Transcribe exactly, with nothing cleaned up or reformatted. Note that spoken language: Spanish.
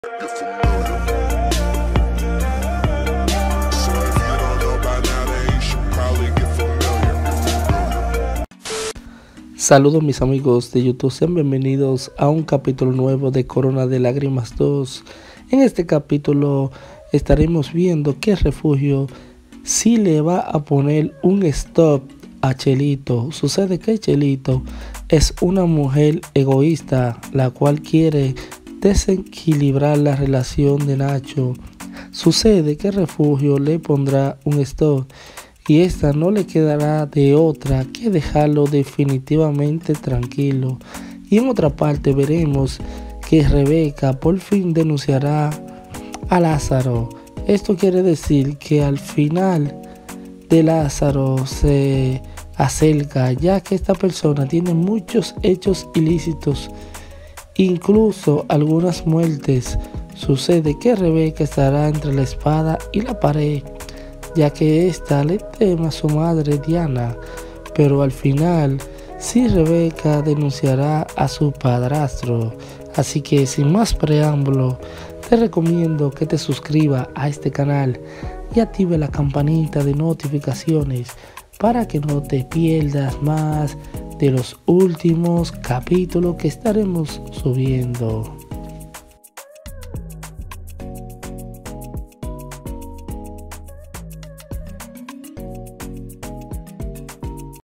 You're familiar. So if you don't know by now, then you should probably get familiar. You're familiar. Saludos mis amigos de YouTube, sean bienvenidos a un capítulo nuevo de Corona de Lágrimas dos. En este capítulo estaremos viendo que Refugio sí le va a poner un stop a Chelito. Sucede que Chelito es una mujer egoísta, la cual quiere desequilibrar la relación de Nacho. Sucede que Refugio le pondrá un stop y esta no le quedará de otra que dejarlo definitivamente tranquilo. Y en otra parte veremos que Rebeca por fin denunciará a Lázaro. Esto quiere decir que al final de Lázaro se acerca, ya que esta persona tiene muchos hechos ilícitos, incluso algunas muertes. Sucede que Rebeca estará entre la espada y la pared, ya que ésta le teme a su madre Diana, pero al final sí Rebeca denunciará a su padrastro. Así que sin más preámbulo, te recomiendo que te suscribas a este canal y active la campanita de notificaciones para que no te pierdas más de los últimos capítulos que estaremos subiendo.